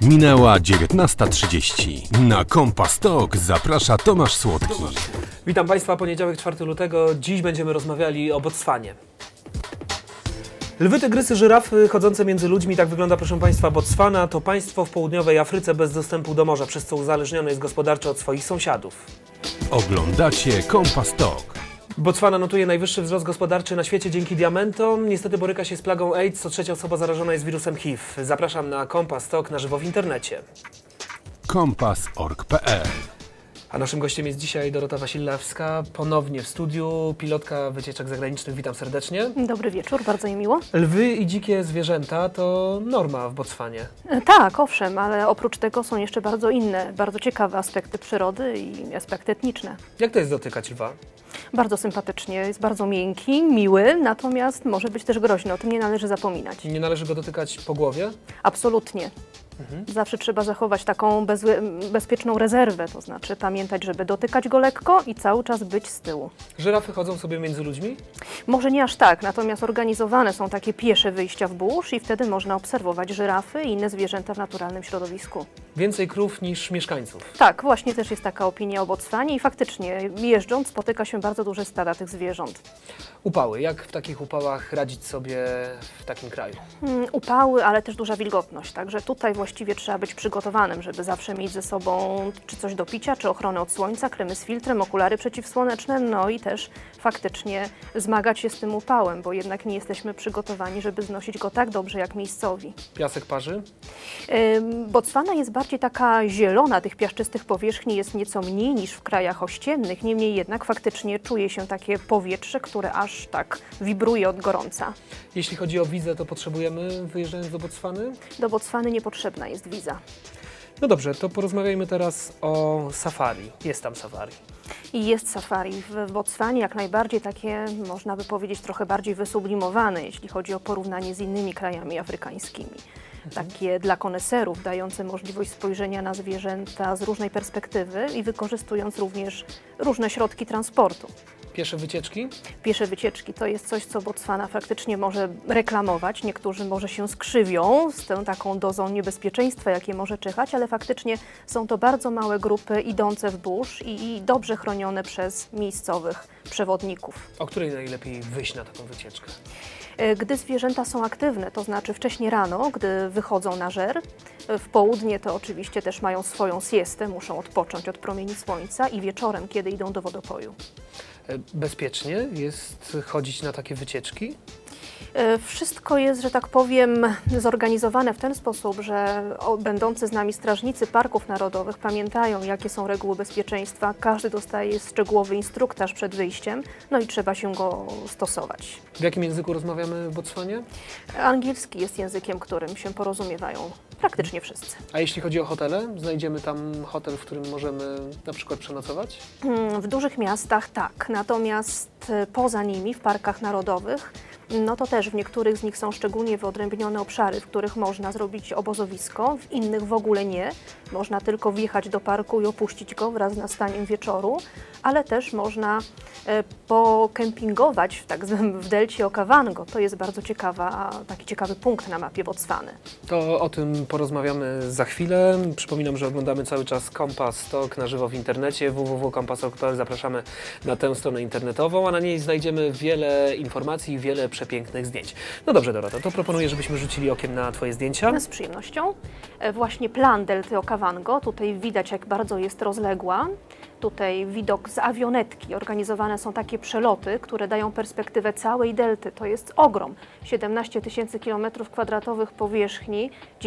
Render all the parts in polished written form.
Minęła 19:30. Na Kompas Talk zaprasza Tomasz Słodki. Witam Państwa, poniedziałek 4 lutego. Dziś będziemy rozmawiali o Botswanie. Lwy, tygrysy, żyrafy chodzące między ludźmi, tak wygląda, proszę Państwa, Botswana. To państwo w południowej Afryce bez dostępu do morza, przez co uzależnione jest gospodarczo od swoich sąsiadów. Oglądacie Kompas Talk. Botswana notuje najwyższy wzrost gospodarczy na świecie dzięki diamentom. Niestety boryka się z plagą AIDS, co trzecia osoba zarażona jest wirusem HIV. Zapraszam na Kompas Talk na żywo w internecie. Kompas.org.pl. A naszym gościem jest dzisiaj Dorota Wasilewska, ponownie w studiu, pilotka wycieczek zagranicznych. Witam serdecznie. Dobry wieczór, bardzo mi miło. Lwy i dzikie zwierzęta to norma w Botswanie. Tak, owszem, ale oprócz tego są jeszcze bardzo inne, bardzo ciekawe aspekty przyrody i aspekty etniczne. Jak to jest dotykać lwa? Bardzo sympatycznie, jest bardzo miękki, miły, natomiast może być też groźny, o tym nie należy zapominać. Nie należy go dotykać po głowie? Absolutnie. Zawsze trzeba zachować taką bezpieczną rezerwę, to znaczy pamiętać, żeby dotykać go lekko i cały czas być z tyłu. Żyrafy chodzą sobie między ludźmi? Może nie aż tak, natomiast organizowane są takie piesze wyjścia w burz i wtedy można obserwować żyrafy i inne zwierzęta w naturalnym środowisku. Więcej krów niż mieszkańców? Tak, właśnie też jest taka opinia o Botswanie i faktycznie jeżdżąc spotyka się bardzo duże stada tych zwierząt. Upały. Jak w takich upałach radzić sobie w takim kraju? Upały, ale też duża wilgotność, także tutaj właściwie trzeba być przygotowanym, żeby zawsze mieć ze sobą czy coś do picia, czy ochronę od słońca, kremy z filtrem, okulary przeciwsłoneczne, no i też faktycznie zmagać się z tym upałem, bo jednak nie jesteśmy przygotowani, żeby znosić go tak dobrze jak miejscowi. Piasek parzy? Botswana jest bardziej taka zielona, tych piaszczystych powierzchni jest nieco mniej niż w krajach ościennych, niemniej jednak faktycznie czuje się takie powietrze, które aż tak wibruje od gorąca. Jeśli chodzi o wizę, to potrzebujemy, wyjeżdżając do Botswany? Do Botswany niepotrzebna jest wiza. No dobrze, to porozmawiajmy teraz o safari. Jest tam safari. I jest safari w Botswanie, jak najbardziej takie, można by powiedzieć, trochę bardziej wysublimowane, jeśli chodzi o porównanie z innymi krajami afrykańskimi. Takie dla koneserów, dające możliwość spojrzenia na zwierzęta z różnej perspektywy i wykorzystując również różne środki transportu. Piesze wycieczki? Piesze wycieczki to jest coś, co Botswana faktycznie może reklamować. Niektórzy może się skrzywią z tą taką dozą niebezpieczeństwa, jakie może czyhać, ale faktycznie są to bardzo małe grupy idące w burz i dobrze chronione przez miejscowych przewodników. O której najlepiej wyjść na taką wycieczkę? Gdy zwierzęta są aktywne, to znaczy wcześniej rano, gdy wychodzą na żer, w południe to oczywiście też mają swoją siestę, muszą odpocząć od promieni słońca i wieczorem, kiedy idą do wodopoju. Bezpiecznie jest chodzić na takie wycieczki? Wszystko jest, że tak powiem, zorganizowane w ten sposób, że będący z nami strażnicy parków narodowych pamiętają, jakie są reguły bezpieczeństwa. Każdy dostaje szczegółowy instruktaż przed wyjściem, no i trzeba się go stosować. W jakim języku rozmawiamy w Botswanie? Angielski jest językiem, którym się porozumiewają praktycznie wszyscy. A jeśli chodzi o hotele? Znajdziemy tam hotel, w którym możemy na przykład przenocować? W dużych miastach tak, natomiast poza nimi, w parkach narodowych, no to też w niektórych z nich są szczególnie wyodrębnione obszary, w których można zrobić obozowisko, w innych w ogóle nie. Można tylko wjechać do parku i opuścić go wraz z nastaniem wieczoru, ale też można pokempingować w delcie Okavango. To jest bardzo taki ciekawy punkt na mapie Botswany. To o tym porozmawiamy za chwilę. Przypominam, że oglądamy cały czas Kompas Talk na żywo w internecie www.kompas.pl. Zapraszamy na tę stronę internetową, a na niej znajdziemy wiele informacji i wiele przepięknych zdjęć. No dobrze, Dorota, to proponuję, żebyśmy rzucili okiem na Twoje zdjęcia. Z przyjemnością. Właśnie plan delty Okavango. Tutaj widać, jak bardzo jest rozległa. Tutaj widok z awionetki. Organizowane są takie przeloty, które dają perspektywę całej delty. To jest ogrom. 17 000 km² powierzchni,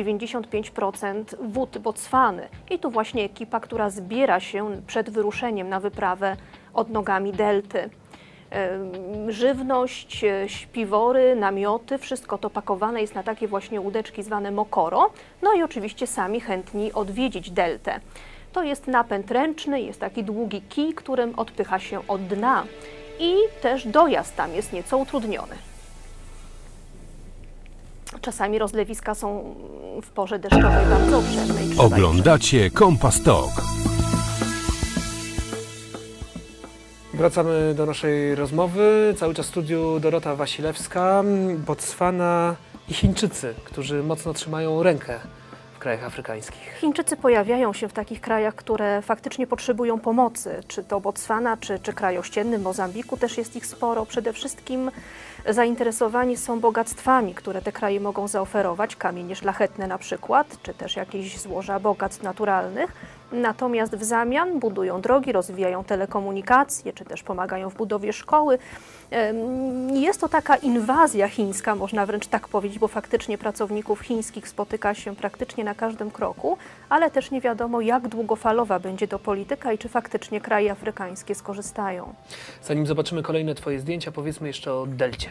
95% wód Botswany. I tu właśnie ekipa, która zbiera się przed wyruszeniem na wyprawę odnogami delty. Żywność, śpiwory, namioty, wszystko to pakowane jest na takie właśnie łódeczki zwane mokoro. No i oczywiście sami chętni odwiedzić deltę. To jest napęd ręczny, jest taki długi kij, którym odpycha się od dna i też dojazd tam jest nieco utrudniony. Czasami rozlewiska są w porze deszczowej bardzo obszerne. Oglądacie Kompas Talk. Wracamy do naszej rozmowy. Cały czas w studiu Dorota Wasilewska, Botswana i Chińczycy, którzy mocno trzymają rękę krajach afrykańskich? Chińczycy pojawiają się w takich krajach, które faktycznie potrzebują pomocy, czy to Botswana, czy kraj ościenny, Mozambiku też jest ich sporo. Przede wszystkim zainteresowani są bogactwami, które te kraje mogą zaoferować, kamienie szlachetne na przykład, czy też jakieś złoża bogactw naturalnych. Natomiast w zamian budują drogi, rozwijają telekomunikacje, czy też pomagają w budowie szkoły. Jest to taka inwazja chińska, można wręcz tak powiedzieć, bo faktycznie pracowników chińskich spotyka się praktycznie na każdym kroku, ale też nie wiadomo, jak długofalowa będzie to polityka i czy faktycznie kraje afrykańskie skorzystają. Zanim zobaczymy kolejne Twoje zdjęcia, powiedzmy jeszcze o delcie.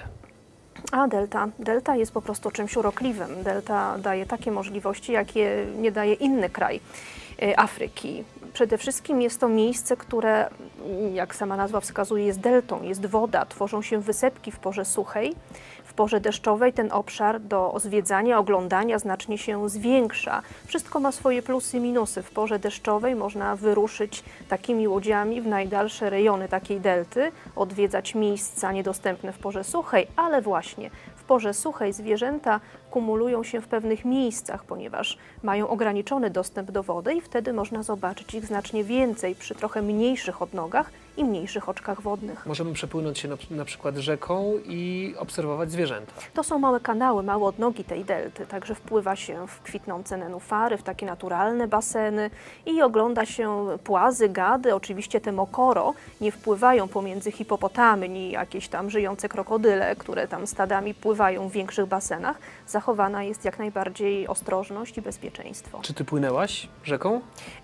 A delta. Delta jest po prostu czymś urokliwym. Delta daje takie możliwości, jakie nie daje inny kraj Afryki. Przede wszystkim jest to miejsce, które, jak sama nazwa wskazuje, jest deltą, jest woda, tworzą się wysepki w porze suchej. W porze deszczowej ten obszar do zwiedzania, oglądania znacznie się zwiększa. Wszystko ma swoje plusy i minusy. W porze deszczowej można wyruszyć takimi łodziami w najdalsze rejony takiej delty, odwiedzać miejsca niedostępne w porze suchej, ale właśnie w porze suchej zwierzęta kumulują się w pewnych miejscach, ponieważ mają ograniczony dostęp do wody i wtedy można zobaczyć ich znacznie więcej przy trochę mniejszych odnogach i mniejszych oczkach wodnych. Możemy przepłynąć się na przykład rzeką i obserwować zwierzęta. To są małe kanały, małe odnogi tej delty, także wpływa się w kwitnące nenufary, w takie naturalne baseny i ogląda się płazy, gady, oczywiście te mokoro nie wpływają pomiędzy hipopotamy, ni jakieś tam żyjące krokodyle, które tam stadami pływają w większych basenach. Zachowana jest jak najbardziej ostrożność i bezpieczeństwo. Czy Ty płynęłaś rzeką?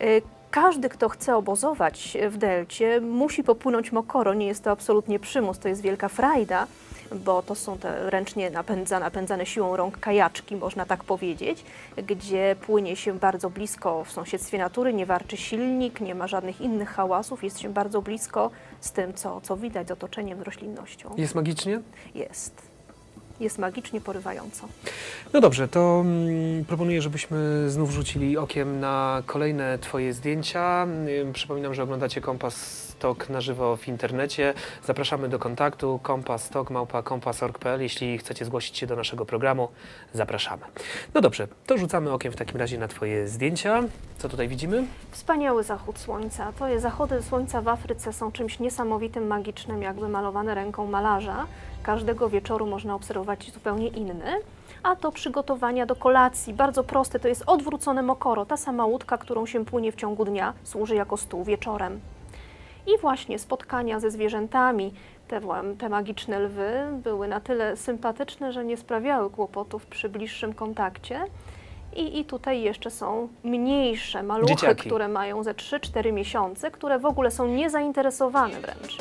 Każdy, kto chce obozować w delcie, musi popłynąć mokoro. Nie jest to absolutnie przymus, to jest wielka frajda, bo to są te ręcznie napędzane siłą rąk kajaczki, można tak powiedzieć, gdzie płynie się bardzo blisko w sąsiedztwie natury, nie warczy silnik, nie ma żadnych innych hałasów, jest się bardzo blisko z tym, co widać, z otoczeniem, z roślinnością. Jest magicznie? Jest. Jest magicznie porywająco. No dobrze, to proponuję, żebyśmy znów rzucili okiem na kolejne Twoje zdjęcia. Przypominam, że oglądacie Kompas Talk na żywo w internecie. Zapraszamy do kontaktu kompastalk@kompas.org.pl. Jeśli chcecie zgłosić się do naszego programu, zapraszamy. No dobrze, to rzucamy okiem w takim razie na Twoje zdjęcia. Co tutaj widzimy? Wspaniały zachód słońca. Zachody słońca w Afryce są czymś niesamowitym, magicznym, jakby malowane ręką malarza. Każdego wieczoru można obserwować zupełnie inny, a to przygotowania do kolacji. Bardzo proste, to jest odwrócone mokoro. Ta sama łódka, którą się płynie w ciągu dnia, służy jako stół wieczorem. I właśnie spotkania ze zwierzętami, te magiczne lwy były na tyle sympatyczne, że nie sprawiały kłopotów przy bliższym kontakcie. I tutaj jeszcze są mniejsze maluchy, dzieciaki, które mają ze 3-4 miesiące, które w ogóle są niezainteresowane wręcz.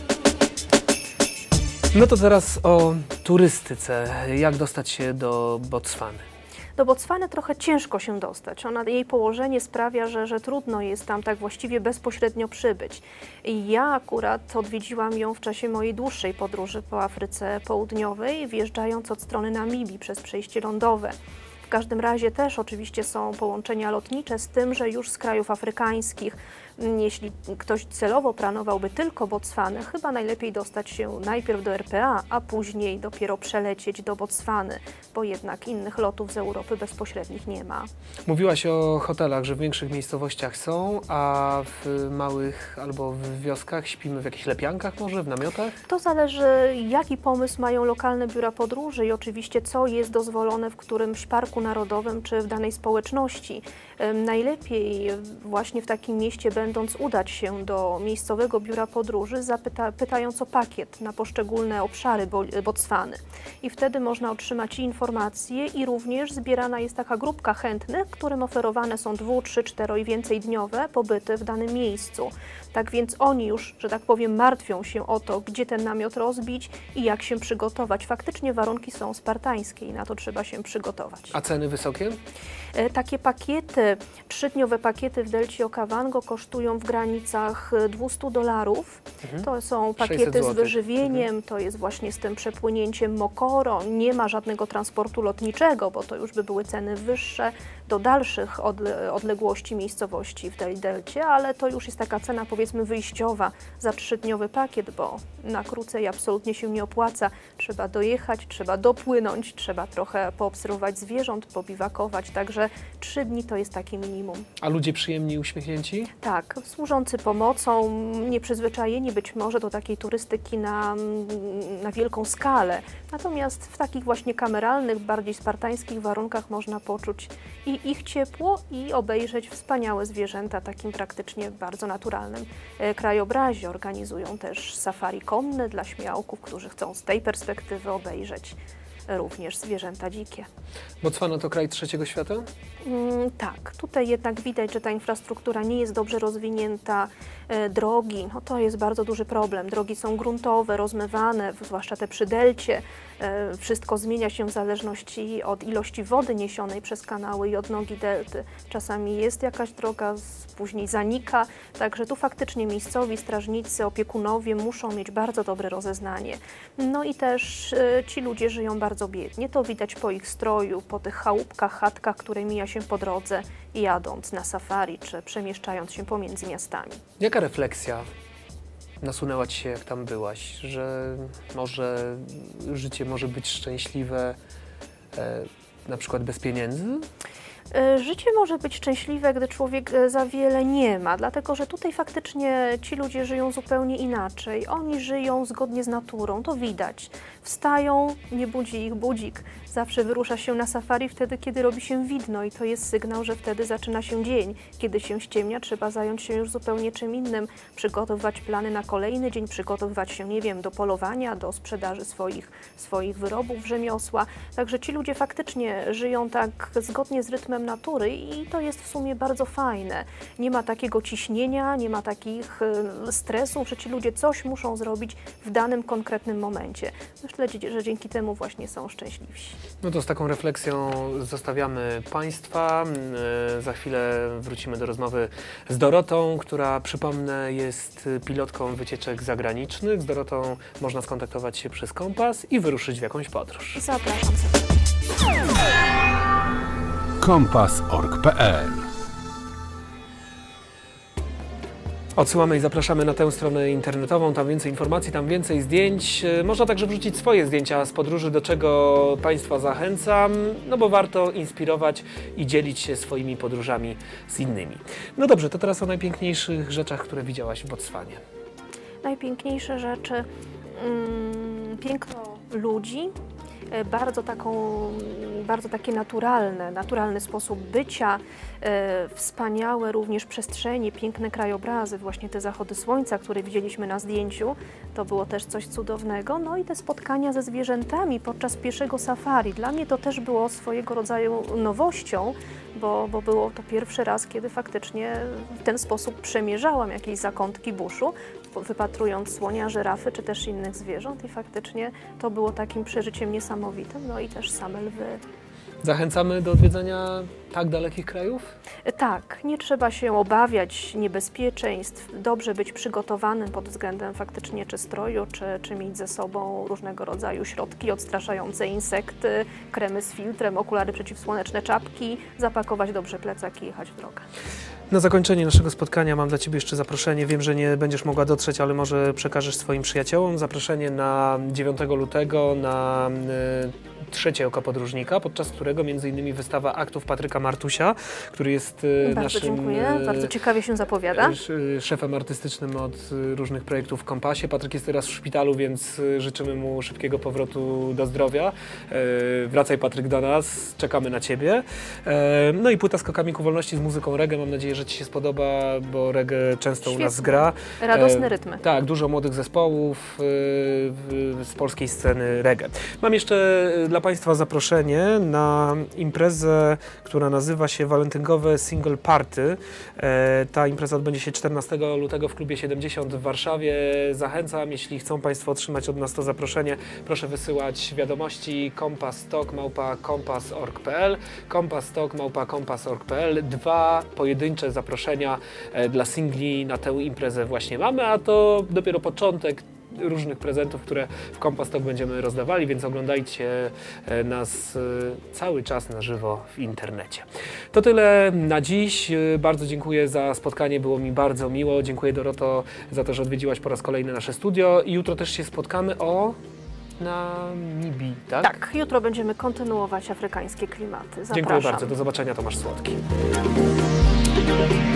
No to teraz o turystyce. Jak dostać się do Botswany? Do Botswany trochę ciężko się dostać. Jej położenie sprawia, że trudno jest tam tak właściwie bezpośrednio przybyć. I ja akurat odwiedziłam ją w czasie mojej dłuższej podróży po Afryce Południowej, wjeżdżając od strony Namibii przez przejście lądowe. W każdym razie też oczywiście są połączenia lotnicze z tym, że już z krajów afrykańskich, jeśli ktoś celowo planowałby tylko Botswanę, chyba najlepiej dostać się najpierw do RPA, a później dopiero przelecieć do Botswany, bo jednak innych lotów z Europy bezpośrednich nie ma. Mówiłaś o hotelach, że w większych miejscowościach są, a w małych albo w wioskach śpimy w jakichś lepiankach może, w namiotach? To zależy, jaki pomysł mają lokalne biura podróży i oczywiście co jest dozwolone w którymś parku narodowym czy w danej społeczności. Najlepiej właśnie w takim mieście będąc udać się do miejscowego biura podróży, pytając o pakiet na poszczególne obszary Botswany. I wtedy można otrzymać informacje i również zbierana jest taka grupka chętnych, którym oferowane są 2, 3, 4 i więcej dniowe pobyty w danym miejscu. Tak więc oni już, że tak powiem, martwią się o to, gdzie ten namiot rozbić i jak się przygotować. Faktycznie warunki są spartańskie i na to trzeba się przygotować. A ceny wysokie? Takie pakiety, 3-dniowe pakiety w delcie Okavango kosztują w granicach $200. To są pakiety z wyżywieniem, to jest właśnie z tym przepłynięciem mokoro, nie ma żadnego transportu lotniczego, bo to już by były ceny wyższe. do dalszych odległości miejscowości w tej delcie, ale to już jest taka cena, powiedzmy, wyjściowa za 3-dniowy pakiet, bo na krócej absolutnie się nie opłaca. Trzeba dojechać, trzeba dopłynąć, trzeba trochę poobserwować zwierząt, pobiwakować, także 3 dni to jest takie minimum. A ludzie przyjemni, uśmiechnięci? Tak, służący pomocą, nieprzyzwyczajeni być może do takiej turystyki na wielką skalę. Natomiast w takich właśnie kameralnych, bardziej spartańskich warunkach można poczuć i ich ciepło i obejrzeć wspaniałe zwierzęta takim praktycznie bardzo naturalnym krajobrazie. Organizują też safari konne dla śmiałków, którzy chcą z tej perspektywy obejrzeć również zwierzęta dzikie. Botswana to kraj trzeciego świata? Tak, tutaj jednak widać, że ta infrastruktura nie jest dobrze rozwinięta. Drogi, no to jest bardzo duży problem. Drogi są gruntowe, rozmywane, zwłaszcza te przy delcie. Wszystko zmienia się w zależności od ilości wody niesionej przez kanały i od nogi delty. Czasami jest jakaś droga, później zanika, także tu faktycznie miejscowi strażnicy, opiekunowie muszą mieć bardzo dobre rozeznanie. No i też ci ludzie żyją bardzo biednie. To widać po ich stroju, po tych chałupkach, chatkach, które mija się po drodze, jadąc na safari czy przemieszczając się pomiędzy miastami. Jaka refleksja nasunęła Ci się, jak tam byłaś, że może życie może być szczęśliwe na przykład bez pieniędzy? Życie może być szczęśliwe, gdy człowiek za wiele nie ma, dlatego że tutaj faktycznie ci ludzie żyją zupełnie inaczej. Oni żyją zgodnie z naturą, to widać. Wstają, nie budzi ich budzik. Zawsze wyrusza się na safari wtedy, kiedy robi się widno i to jest sygnał, że wtedy zaczyna się dzień. Kiedy się ściemnia, trzeba zająć się już zupełnie czym innym, przygotowywać plany na kolejny dzień, przygotowywać się, nie wiem, do polowania, do sprzedaży swoich wyrobów, rzemiosła. Także ci ludzie faktycznie żyją tak zgodnie z rytmem natury i to jest w sumie bardzo fajne. Nie ma takiego ciśnienia, nie ma takich stresów, że ci ludzie coś muszą zrobić w danym konkretnym momencie. Myślę, że dzięki temu właśnie są szczęśliwsi. No to z taką refleksją zostawiamy Państwa. Za chwilę wrócimy do rozmowy z Dorotą, która, przypomnę, jest pilotką wycieczek zagranicznych. Z Dorotą można skontaktować się przez kompas i wyruszyć w jakąś podróż. Zapraszam serdecznie. kompas.org.pl. Odsyłamy i zapraszamy na tę stronę internetową, tam więcej informacji, tam więcej zdjęć. Można także wrzucić swoje zdjęcia z podróży, do czego Państwa zachęcam, no bo warto inspirować i dzielić się swoimi podróżami z innymi. No dobrze, to teraz o najpiękniejszych rzeczach, które widziałaś w Botswanie. Najpiękniejsze rzeczy, piękno ludzi, bardzo takie naturalny sposób bycia, wspaniałe również przestrzenie, piękne krajobrazy, właśnie te zachody słońca, które widzieliśmy na zdjęciu, to było też coś cudownego. No i te spotkania ze zwierzętami podczas pieszego safari. Dla mnie to też było swojego rodzaju nowością, bo było to pierwszy raz, kiedy faktycznie w ten sposób przemierzałam jakieś zakątki buszu, wypatrując słonia, żyrafy czy też innych zwierząt i faktycznie to było takim przeżyciem niesamowitym, no i też same lwy. Zachęcamy do odwiedzania tak dalekich krajów? Tak, nie trzeba się obawiać niebezpieczeństw, dobrze być przygotowanym pod względem faktycznie czy stroju, czy mieć ze sobą różnego rodzaju środki odstraszające insekty, kremy z filtrem, okulary przeciwsłoneczne, czapki, zapakować dobrze plecak i jechać w drogę. Na zakończenie naszego spotkania mam dla Ciebie jeszcze zaproszenie. Wiem, że nie będziesz mogła dotrzeć, ale może przekażesz swoim przyjaciołom zaproszenie na 9 lutego na trzecie oko podróżnika, podczas którego m.in. wystawa aktów Patryka Martusia, który jest bardzo naszym dziękuję, bardzo ciekawie się zapowiada. Szefem artystycznym od różnych projektów w Kompasie. Patryk jest teraz w szpitalu, więc życzymy mu szybkiego powrotu do zdrowia. Wracaj, Patryk, do nas, czekamy na Ciebie. No i płyta Skokami ku wolności z muzyką reggae. Mam nadzieję, że Ci się spodoba, bo reggae często u nas gra. Radosne rytmy. Tak, dużo młodych zespołów z polskiej sceny reggae. Mam jeszcze dla Państwa zaproszenie na imprezę, która nazywa się Walentynkowe Single Party. Ta impreza odbędzie się 14 lutego w klubie 70 w Warszawie. Zachęcam, jeśli chcą Państwo otrzymać od nas to zaproszenie, proszę wysyłać wiadomości kompastalk@kompas.org.pl, kompastalk@kompas.org.pl. 2 pojedyncze zaproszenia dla singli na tę imprezę właśnie mamy, a to dopiero początek różnych prezentów, które w Kompas Talk będziemy rozdawali, więc oglądajcie nas cały czas na żywo w internecie. To tyle na dziś. Bardzo dziękuję za spotkanie, było mi bardzo miło. Dziękuję, Doroto, za to, że odwiedziłaś po raz kolejny nasze studio i jutro też się spotkamy o Namibii, tak? Tak, jutro będziemy kontynuować afrykańskie klimaty. Zapraszam. Dziękuję bardzo, do zobaczenia, Tomasz Słodki.